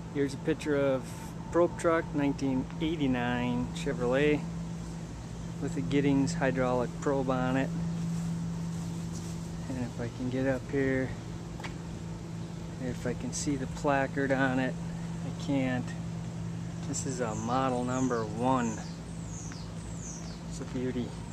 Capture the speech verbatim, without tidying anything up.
Here's a picture of probe truck, nineteen eighty-nine Chevrolet, with a Giddings hydraulic probe on it. And if I can get up here, if I can see the placard on it, I can't. This is a model number one. It's a beauty.